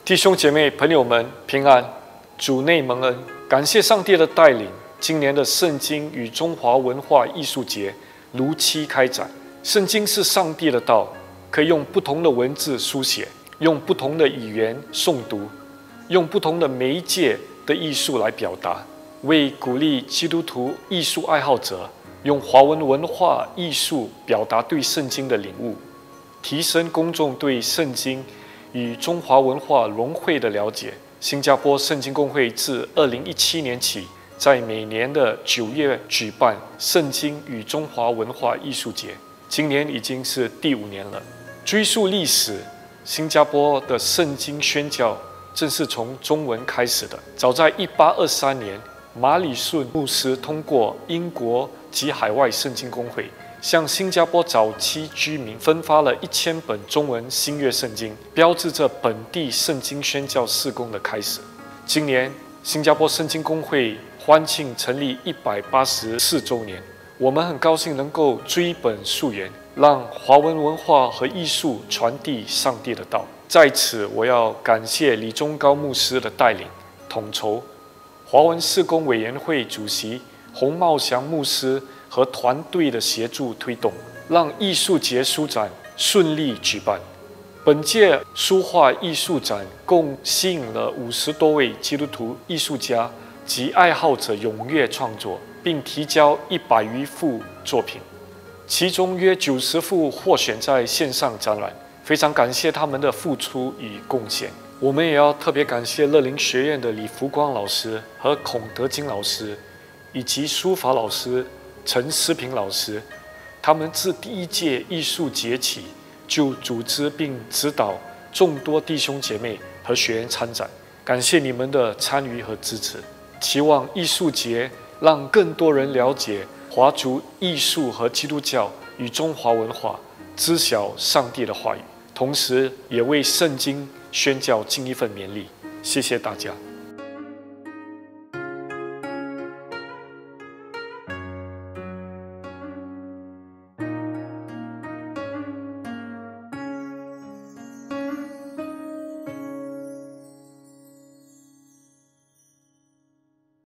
弟兄姐妹、朋友们平安，主内蒙恩，感谢上帝的带领。今年的圣经与中华文化艺术节如期开展。圣经是上帝的道，可以用不同的文字书写，用不同的语言诵读，用不同的媒介的艺术来表达，为鼓励基督徒艺术爱好者用华文文化艺术表达对圣经的领悟，提升公众对圣经与中华文化融汇的了解。新加坡圣经公会自2017年起，在每年的9月举办圣经与中华文化艺术节，今年已经是第5年了。追溯历史，新加坡的圣经宣教正是从中文开始的。早在1823年，马里顺牧师通过英国及海外圣经公会，向新加坡早期居民分发了1000本中文新约圣经，标志着本地圣经宣教事工的开始。今年，新加坡圣经公会欢庆成立184周年，我们很高兴能够追本溯源，让华文文化和艺术传递上帝的道。在此，我要感谢李忠高牧师的带领统筹，华文事工委员会主席洪茂祥牧师和团队的协助推动，让艺术节书展顺利举办。本届书画艺术展共吸引了50多位基督徒艺术家及爱好者踊跃创作，并提交100余幅作品，其中约90幅获选在线上展览。非常感谢他们的付出与贡献。我们也要特别感谢乐龄学院的李福光老师和孔德金老师，以及书法老师陈思平老师，他们自第1届艺术节起就组织并指导众多弟兄姐妹和学员参展，感谢你们的参与和支持。期望艺术节让更多人了解华族艺术和基督教与中华文化，知晓上帝的话语，同时也为圣经宣教尽一份勉力。谢谢大家。